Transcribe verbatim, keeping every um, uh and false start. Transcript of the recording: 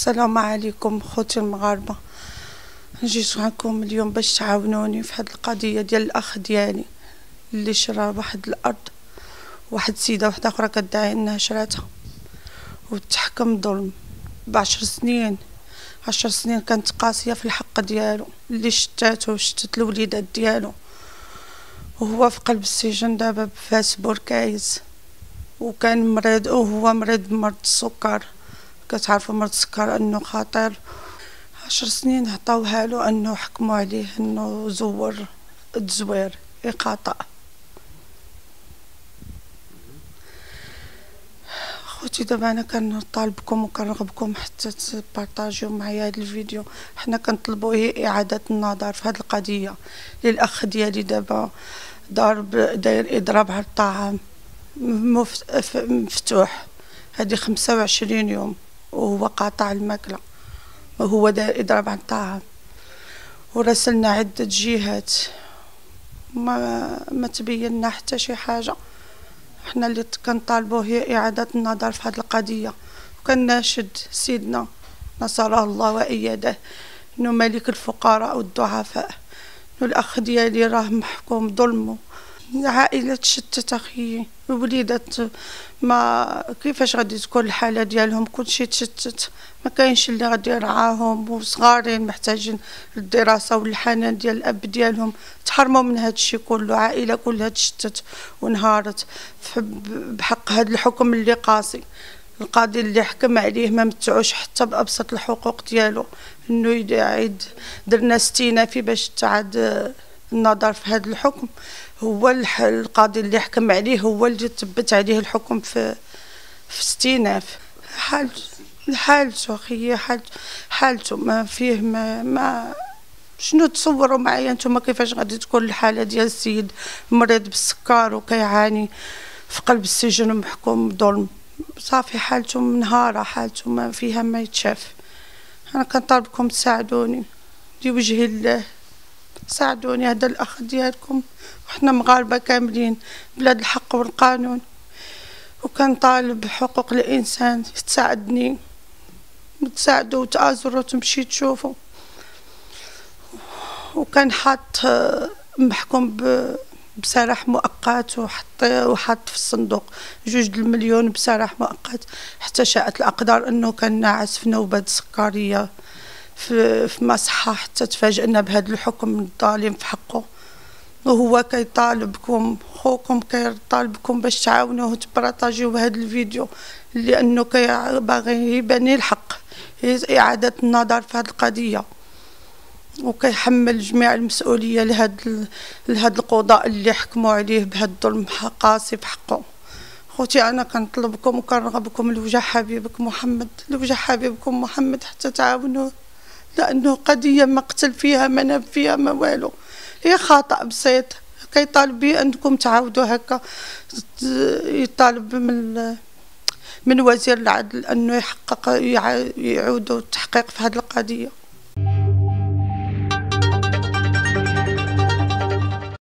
السلام عليكم خوتي المغاربه. جيت معكم اليوم باش تعاونوني في هذه القضيه ديال الاخ ديالي اللي شرا واحد الارض، واحد سيده واحده اخرى كدعي انها شراتها وتحكم ظلم بعشر سنين. عشر سنين كانت قاسيه في الحق ديالو اللي شتاتو وشتت الوليدات ديالو، وهو في قلب السجن دابا بفاس بوركايز، وكان مريض وهو مريض بمرض السكر. كتعرفوا مرض السكر انه خطير. عشر سنين عطاوها له انه حكموا عليه انه زور التزوير اقاطع. خوتي دابا انا كنطالبكم وكنرغبكم حتى تبارطاجيو معايا هذا الفيديو. حنا كنطلبوا هي اعاده النظر في هذه القضيه للاخ ديالي. دابا ضارب داير اضراب على الطعام مفتوح هذه خمسة وعشرين يوم وهو قاطع الماكله، وهو داير اضراب على الطعام. ورسلنا عده جهات ما ما تبين لنا حتى شي حاجه. حنا اللي كنطالبوا هي اعاده النظر في هذه القضيه، وكناشد سيدنا نصره الله وايده انه ملك الفقراء والضعفاء، انه الاخ ديالي راه محكوم ظلمه. العائله تشتت اخيي، الوليدات ما كيفاش غادي تكون الحاله ديالهم، كلشي تشتت، ما كاينش اللي غادي يرعاهم، وصغارين محتاجين للدراسه والحنان ديال الاب ديالهم. تحرموا من هذا الشيء كله، عائله كلها تشتت وانهارت بحق هذا الحكم اللي قاسي. القاضي اللي حكم عليه ما متعوش حتى بابسط الحقوق ديالو، انه يعيد درنا استئنافي باش تعاد النظر في هذا الحكم. هو القاضي اللي حكم عليه هو اللي تثبت عليه الحكم في في استئناف. حالته حالته اخي حالته حالته ما فيه ما, ما شنو تصوروا معايا نتوما كيفاش غادي تكون الحاله ديال السيد مريض بالسكر وكيعاني في قلب السجن ومحكوم ظلم. صافي حالته منهاره، حالته ما فيها ما يتشاف. انا كنطالبكم تساعدوني لوجه الله، ساعدوني. هذا الاخ ديالكم وحنا مغاربه كاملين بلاد الحق والقانون، وكنطالب بحقوق الانسان تساعدني وتساعدوا وتآزروا وتمشي تشوفوا. وكان حاط محكوم بسراح مؤقت وحط وحط في الصندوق جوج المليون بسراح مؤقت، حتى شاءت الاقدار انه كان ناعس في نوبه سكريه في في مصحة، حتى تفاجئنا بهذا الحكم الظالم في حقه. وهو كيطالبكم، خوكم كيطالبكم باش تعاونوه وتبارطاجيو بهذا الفيديو، لانه باغي يبان الحق، اعاده النظر في هذه القضيه، وكيحمل جميع المسؤوليه لهذا لهذا القضاء اللي حكموا عليه بهذا الظلم قاسي في حقه. خوتي انا كنطلبكم وكنرغبكم لوجه حبيبك محمد، لوجه حبيبكم محمد حتى تعاونوه، لانه قضيه ما قتل فيها ما ناب فيها ما والو، هي خطا بسيط. كيطالب بي انكم تعاودوا هكا، يطالب من من وزير العدل انه يحقق يعودوا التحقيق في هذه القضيه.